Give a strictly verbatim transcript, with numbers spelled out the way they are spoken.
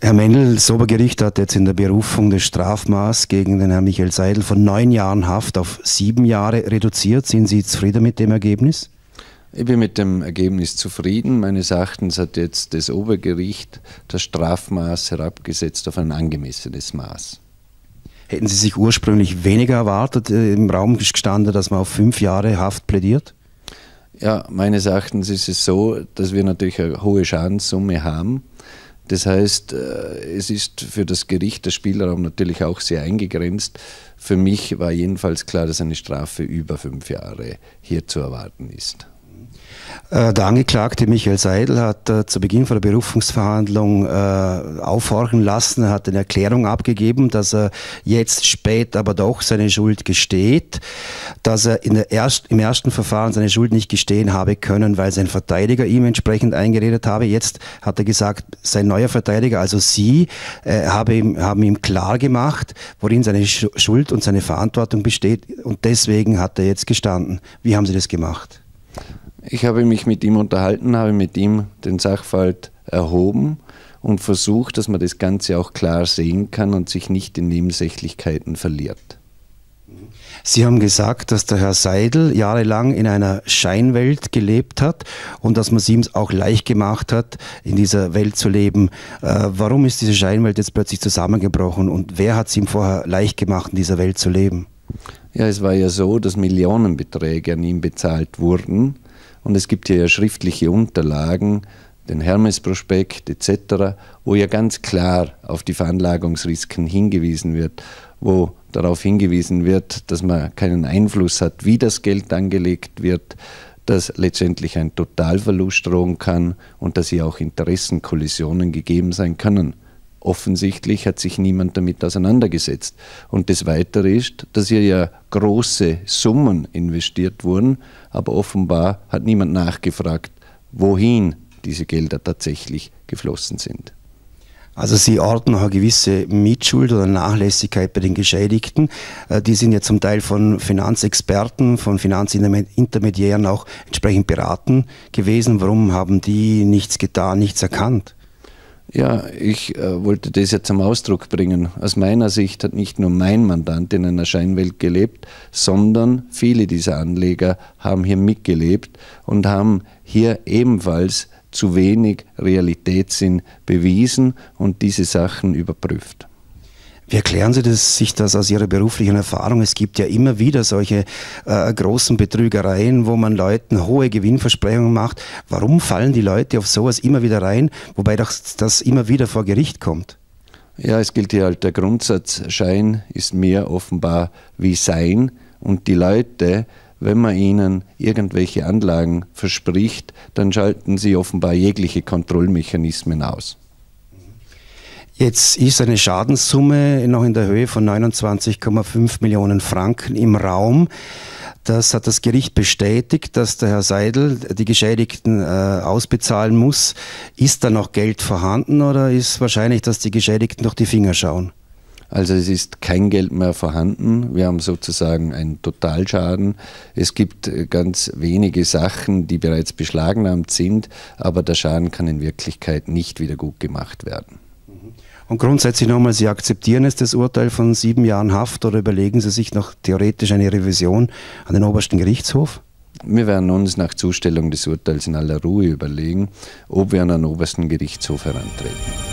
Herr Mendel, das Obergericht hat jetzt in der Berufung das Strafmaß gegen den Herrn Michael Seidel von neun Jahren Haft auf sieben Jahre reduziert. Sind Sie zufrieden mit dem Ergebnis? Ich bin mit dem Ergebnis zufrieden. Meines Erachtens hat jetzt das Obergericht das Strafmaß herabgesetzt auf ein angemessenes Maß. Hätten Sie sich ursprünglich weniger erwartet? Im Raum ist gestanden, dass man auf fünf Jahre Haft plädiert? Ja, meines Erachtens ist es so, dass wir natürlich eine hohe Schadenssumme haben. Das heißt, es ist für das Gericht der Spielraum natürlich auch sehr eingegrenzt. Für mich war jedenfalls klar, dass eine Strafe über fünf Jahre hier zu erwarten ist. Der Angeklagte Michael Seidel hat äh, zu Beginn von der Berufungsverhandlung äh, aufhorchen lassen. Er hat eine Erklärung abgegeben, dass er jetzt spät aber doch seine Schuld gesteht, dass er in der erst, im ersten Verfahren seine Schuld nicht gestehen habe können, weil sein Verteidiger ihm entsprechend eingeredet habe. Jetzt hat er gesagt, sein neuer Verteidiger, also Sie, äh, habe ihm, haben ihm klar gemacht, worin seine Schuld und seine Verantwortung besteht, und deswegen hat er jetzt gestanden. Wie haben Sie das gemacht? Ich habe mich mit ihm unterhalten, habe mit ihm den Sachverhalt erhoben und versucht, dass man das Ganze auch klar sehen kann und sich nicht in Nebensächlichkeiten verliert. Sie haben gesagt, dass der Herr Seidel jahrelang in einer Scheinwelt gelebt hat und dass man es ihm auch leicht gemacht hat, in dieser Welt zu leben. Äh, warum ist diese Scheinwelt jetzt plötzlich zusammengebrochen und wer hat es ihm vorher leicht gemacht, in dieser Welt zu leben? Ja, es war ja so, dass Millionenbeträge an ihn bezahlt wurden. Und es gibt hier ja schriftliche Unterlagen, den Hermes-Prospekt et cetera, wo ja ganz klar auf die Veranlagungsrisiken hingewiesen wird, wo darauf hingewiesen wird, dass man keinen Einfluss hat, wie das Geld angelegt wird, dass letztendlich ein Totalverlust drohen kann und dass hier auch Interessenkollisionen gegeben sein können. Offensichtlich hat sich niemand damit auseinandergesetzt. Und das Weitere ist, dass hier ja große Summen investiert wurden, aber offenbar hat niemand nachgefragt, wohin diese Gelder tatsächlich geflossen sind. Also Sie orten noch eine gewisse Mitschuld oder Nachlässigkeit bei den Geschädigten. Die sind ja zum Teil von Finanzexperten, von Finanzintermediären auch entsprechend beraten gewesen. Warum haben die nichts getan, nichts erkannt? Ja, ich äh, wollte das ja zum Ausdruck bringen. Aus meiner Sicht hat nicht nur mein Mandant in einer Scheinwelt gelebt, sondern viele dieser Anleger haben hier mitgelebt und haben hier ebenfalls zu wenig Realitätssinn bewiesen und diese Sachen überprüft. Wie erklären Sie das, sich das aus Ihrer beruflichen Erfahrung? Es gibt ja immer wieder solche äh, großen Betrügereien, wo man Leuten hohe Gewinnversprechungen macht. Warum fallen die Leute auf sowas immer wieder rein, wobei das, das immer wieder vor Gericht kommt? Ja, es gilt hier halt der Grundsatz, Schein ist mehr offenbar wie Sein, und die Leute, wenn man ihnen irgendwelche Anlagen verspricht, dann schalten sie offenbar jegliche Kontrollmechanismen aus. Jetzt ist eine Schadenssumme noch in der Höhe von neunundzwanzig Komma fünf Millionen Franken im Raum. Das hat das Gericht bestätigt, dass der Herr Seidel die Geschädigten äh, ausbezahlen muss. Ist da noch Geld vorhanden oder ist wahrscheinlich, dass die Geschädigten durch die Finger schauen? Also es ist kein Geld mehr vorhanden. Wir haben sozusagen einen Totalschaden. Es gibt ganz wenige Sachen, die bereits beschlagnahmt sind, aber der Schaden kann in Wirklichkeit nicht wieder gut gemacht werden. Und grundsätzlich nochmal, Sie akzeptieren es, das Urteil von sieben Jahren Haft, oder überlegen Sie sich noch theoretisch eine Revision an den obersten Gerichtshof? Wir werden uns nach Zustellung des Urteils in aller Ruhe überlegen, ob wir an den obersten Gerichtshof herantreten.